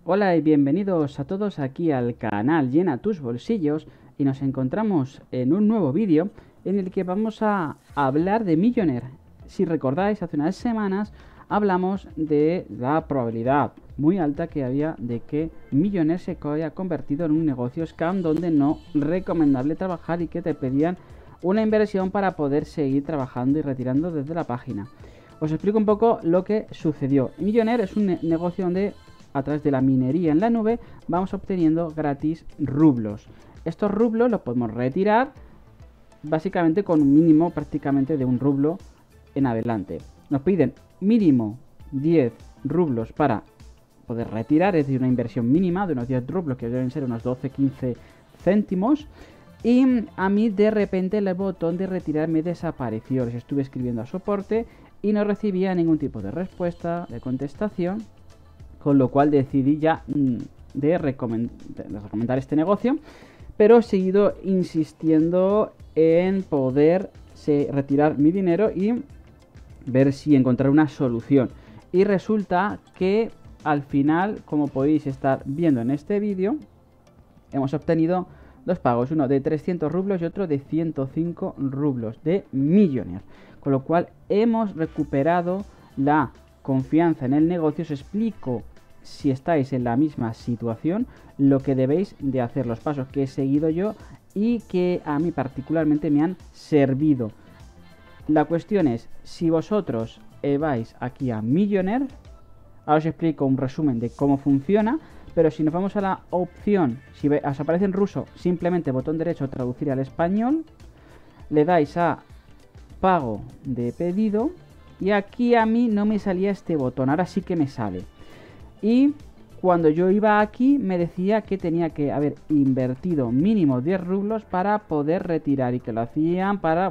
Hola y bienvenidos a todos aquí al canal Llena tus bolsillos y nos encontramos en un nuevo vídeo en el que vamos a hablar de Millionaire. Si recordáis, hace unas semanas hablamos de la probabilidad muy alta que había de que Millionaire se haya convertido en un negocio scam donde no recomendable trabajar y que te pedían una inversión para poder seguir trabajando y retirando desde la página. Os explico un poco lo que sucedió. Millionaire es un negocio donde a través de la minería en la nube vamos obteniendo gratis rublos. Estos rublos los podemos retirar básicamente con un mínimo prácticamente de un rublo en adelante. Nos piden mínimo 10 rublos para poder retirar, es decir, una inversión mínima de unos 10 rublos que deben ser unos 12-15 céntimos. Y a mí de repente el botón de retirar me desapareció. Les estuve escribiendo a soporte y no recibía ningún tipo de respuesta, de contestación. Con lo cual decidí ya de recomendar este negocio, pero he seguido insistiendo en poder retirar mi dinero y ver si encontrar una solución. Y resulta que al final, como podéis estar viendo en este vídeo, hemos obtenido dos pagos, uno de 300 rublos y otro de 105 rublos de Millionaire. Con lo cual hemos recuperado la confianza en el negocio. Os explico, si estáis en la misma situación, lo que debéis de hacer, los pasos que he seguido yo y que a mí particularmente me han servido. La cuestión es, si vosotros vais aquí a Millionaire, ahora os explico un resumen de cómo funciona, pero si nos vamos a la opción, si os aparece en ruso, simplemente botón derecho traducir al español, le dais a pago de pedido y aquí a mí no me salía este botón, ahora sí que me sale. Y cuando yo iba aquí me decía que tenía que haber invertido mínimo 10 rublos para poder retirar y que lo hacían para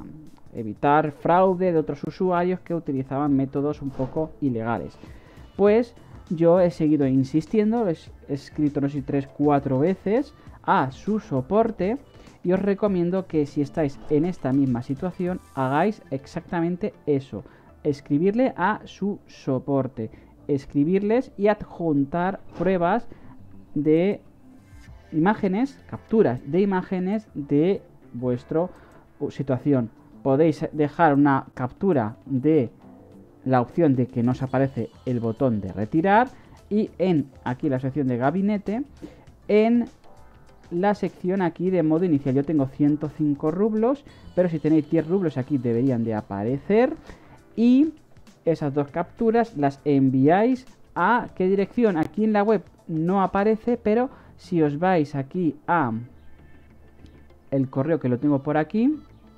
evitar fraude de otros usuarios que utilizaban métodos un poco ilegales. Pues yo he seguido insistiendo, he escrito no sé 3-4 veces a su soporte y os recomiendo que si estáis en esta misma situación hagáis exactamente eso, escribirle a su soporte, escribirles y adjuntar pruebas de imágenes, capturas de imágenes de vuestra situación. Podéis dejar una captura de la opción de que nos aparece el botón de retirar y en aquí la sección de gabinete, en la sección aquí de modo inicial. Yo tengo 105 rublos, pero si tenéis 10 rublos aquí deberían de aparecer y esas dos capturas las enviáis a ¿qué dirección? Aquí en la web no aparece, pero si os vais aquí a el correo que lo tengo por aquí,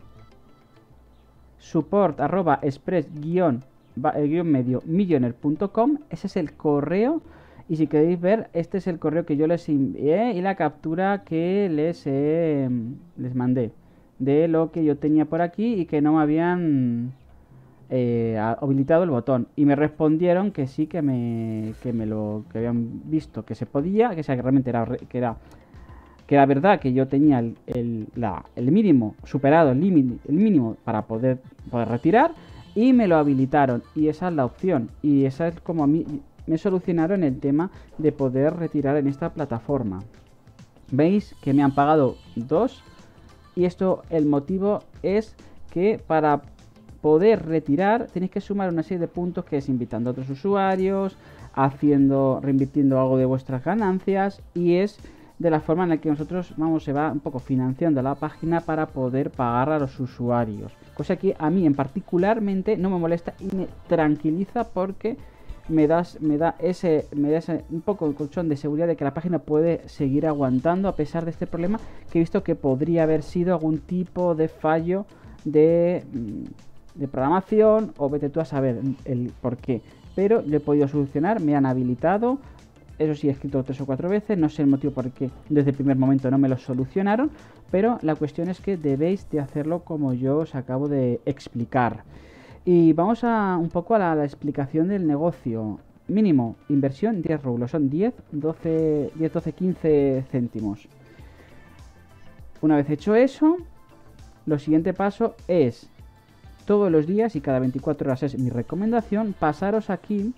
support@express-medio-millionaire.com, ese es el correo. Y si queréis ver, este es el correo que yo les envié y la captura que les mandé de lo que yo tenía por aquí y que no me habían habilitado el botón. Y me respondieron que sí, que habían visto que se podía, que realmente era verdad, que yo tenía el mínimo superado, el mínimo para poder retirar, y me lo habilitaron. Y esa es la opción. Y esa es como a mí me solucionaron el tema de poder retirar en esta plataforma. Veis que me han pagado 2. Y esto, el motivo es que para poder retirar tenéis que sumar una serie de puntos, que es invitando a otros usuarios, reinvirtiendo algo de vuestras ganancias, y es de la forma en la que nosotros se va un poco financiando la página para poder pagar a los usuarios, cosa que a mí en particularmente no me molesta y me tranquiliza, porque me da ese un poco el colchón de seguridad de que la página puede seguir aguantando a pesar de este problema, que he visto que podría haber sido algún tipo de fallo de programación, o vete tú a saber el por qué, pero lo he podido solucionar, me han habilitado. Eso sí, he escrito 3 o 4 veces, no sé el motivo por qué desde el primer momento no me lo solucionaron, pero la cuestión es que debéis de hacerlo como yo os acabo de explicar. Y vamos un poco a la explicación del negocio. Mínimo inversión 10 rublos, son 10-12-15 céntimos. Una vez hecho eso, lo siguiente paso es todos los días y cada 24 horas, es mi recomendación, pasaros aquí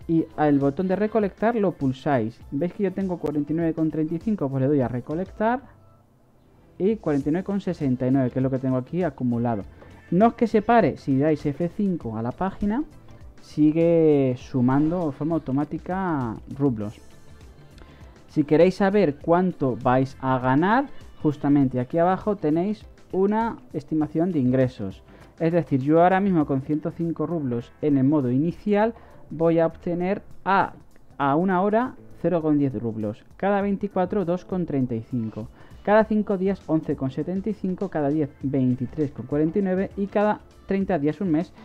y al botón de recolectar lo pulsáis. ¿Veis que yo tengo 49,35? Pues le doy a recolectar y 49,69, que es lo que tengo aquí acumulado. No es que se pare, si dais F5 a la página, sigue sumando de forma automática rublos. Si queréis saber cuánto vais a ganar, justamente aquí abajo tenéis una estimación de ingresos. Es decir, yo ahora mismo con 105 rublos en el modo inicial voy a obtener a una hora 0,10 rublos, cada 24 2,35, cada 5 días 11,75, cada 10 23,49 y cada 30 días un mes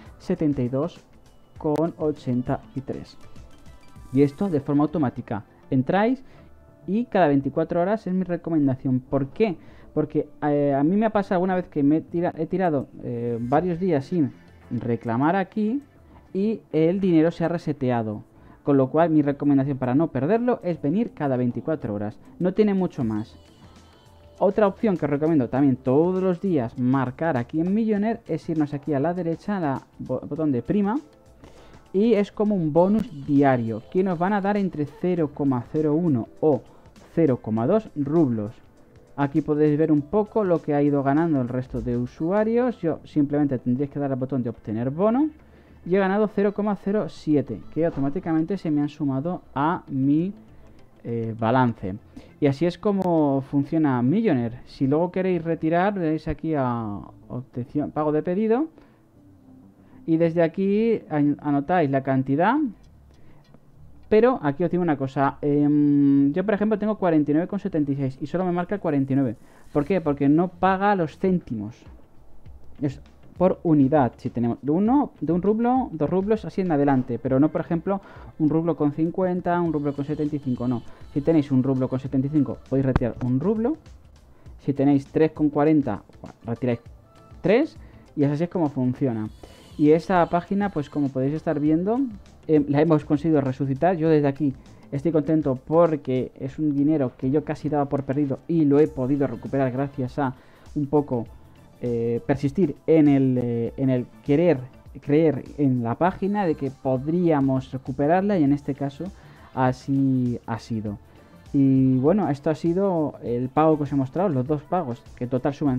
72,83. Y esto de forma automática. Entráis y cada 24 horas es mi recomendación. ¿Por qué? Porque a mí me ha pasado una vez que he tirado varios días sin reclamar aquí y el dinero se ha reseteado. Con lo cual mi recomendación para no perderlo es venir cada 24 horas. No tiene mucho más. Otra opción que os recomiendo también todos los días marcar aquí en Millionaire es irnos aquí a la derecha al botón de prima. Y es como un bonus diario que nos van a dar entre 0,01 o 0,2 rublos. Aquí podéis ver un poco lo que ha ido ganando el resto de usuarios. Yo simplemente tendréis que dar al botón de obtener bono. Y he ganado 0,07, que automáticamente se me han sumado a mi balance. Y así es como funciona Millionaire. Si luego queréis retirar, veis aquí a obtención, pago de pedido. Y desde aquí anotáis la cantidad. Pero aquí os digo una cosa. Yo, por ejemplo, tengo 49,76 y solo me marca 49. ¿Por qué? Porque no paga los céntimos. Es por unidad. Si tenemos de un rublo, 2 rublos, así en adelante. Pero no, por ejemplo, un rublo con 50, un rublo con 75. No. Si tenéis un rublo con 75, podéis retirar un rublo. Si tenéis 3,40, retiráis 3. Y así es como funciona. Y esta página, pues como podéis estar viendo, la hemos conseguido resucitar. Yo desde aquí estoy contento porque es un dinero que yo casi daba por perdido y lo he podido recuperar gracias a un poco persistir en el creer en la página de que podríamos recuperarla, y en este caso así ha sido. Y bueno, esto ha sido el pago que os he mostrado, los dos pagos, que en total suman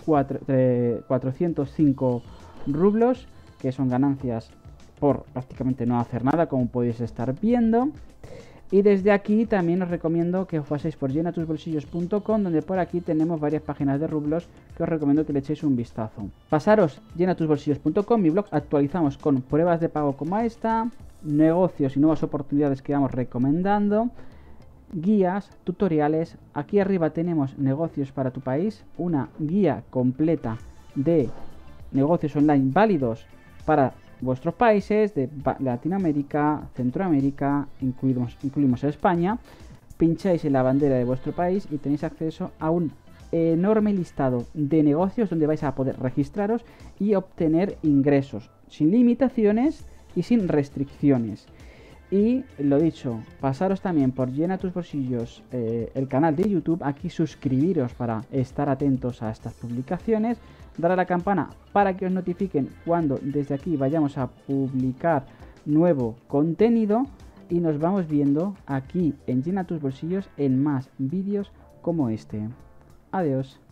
405 rublos, que son ganancias por prácticamente no hacer nada, como podéis estar viendo. Y desde aquí también os recomiendo que os paséis por llenatusbolsillos.com, donde por aquí tenemos varias páginas de rublos que os recomiendo que le echéis un vistazo. Pasaros llenatusbolsillos.com, mi blog, actualizamos con pruebas de pago como esta, negocios y nuevas oportunidades que vamos recomendando, guías, tutoriales. Aquí arriba tenemos negocios para tu país, una guía completa de negocios online válidos para vuestros países de Latinoamérica, Centroamérica, incluimos España. Pincháis en la bandera de vuestro país y tenéis acceso a un enorme listado de negocios donde vais a poder registraros y obtener ingresos sin limitaciones y sin restricciones. Y lo dicho, pasaros también por Llena tus Bolsillos, el canal de YouTube. Aquí suscribiros para estar atentos a estas publicaciones. Dar a la campana para que os notifiquen cuando desde aquí vayamos a publicar nuevo contenido. Y nos vamos viendo aquí en Llena tus Bolsillos en más vídeos como este. Adiós.